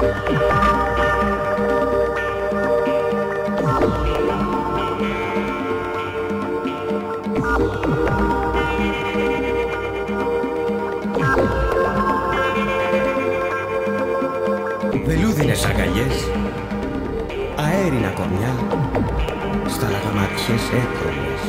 Βελούδινες αγκαλιές, αέρινα κορμιά, σταλαγμάτιες έκρομες.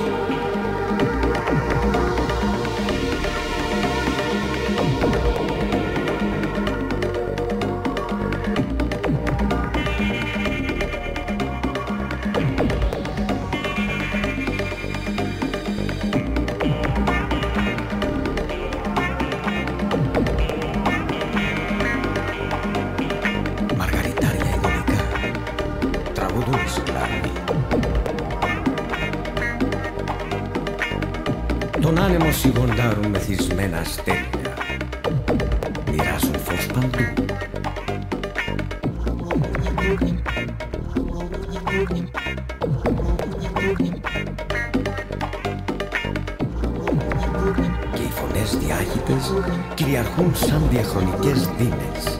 Μαργαριτάρια ειδονικά, τραγουδούν οι σκλάβοι. Τον άνεμο σιγοντάρουν μεθυσμένα αστέρια, μοιράζουν φως παντού. Και οι φωνές διάχυτες κυριαρχούν σαν διαχρονικές δίνες.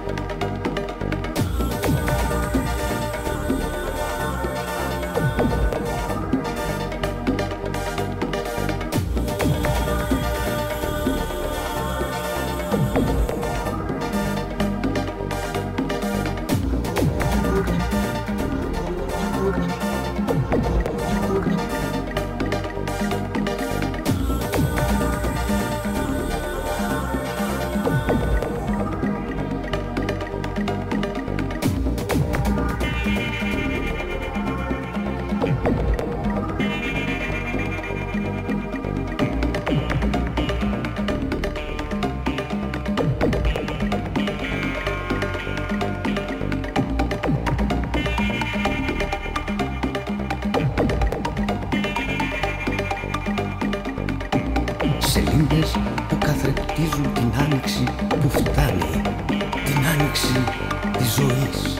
Σελίδες που καθρεπτίζουν την άνοιξη που φτάνει, την άνοιξη της ζωής.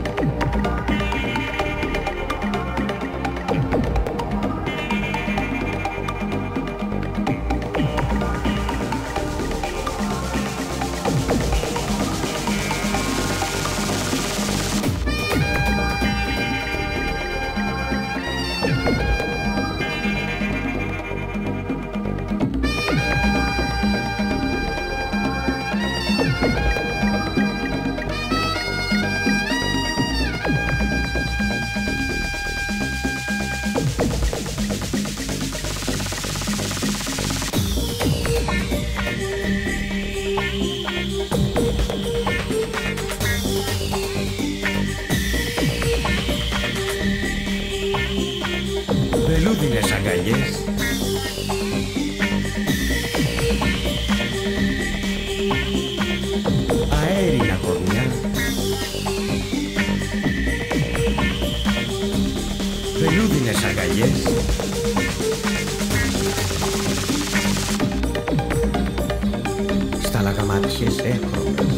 Βελούδινες αγκαλιές, αέρινα κορμιά, βελούδινες αγκαλιές, σταλαγμάτιες έκρομες.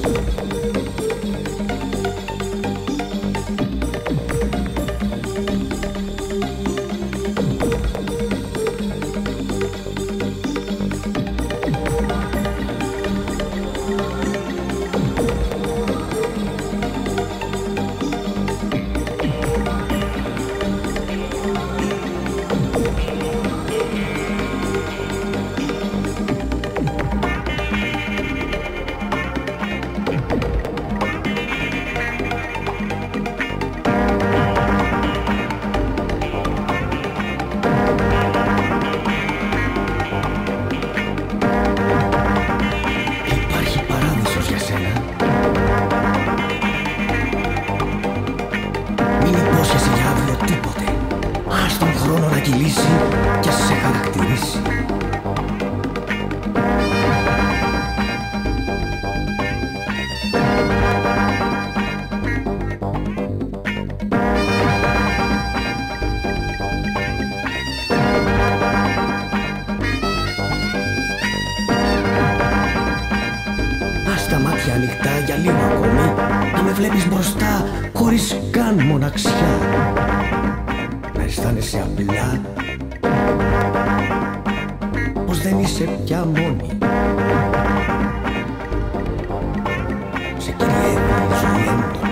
Χρόνο να κυλήσει και σε χαρακτηρίσει. Ας τα μάτια ανοιχτά για λίγο ακόμη, να με βλέπεις μπροστά χωρίς καν μοναξιά. Να αισθάνεσαι απλά πως δεν είσαι πια μόνη. Σε κυριεύει η ζωή έντονα.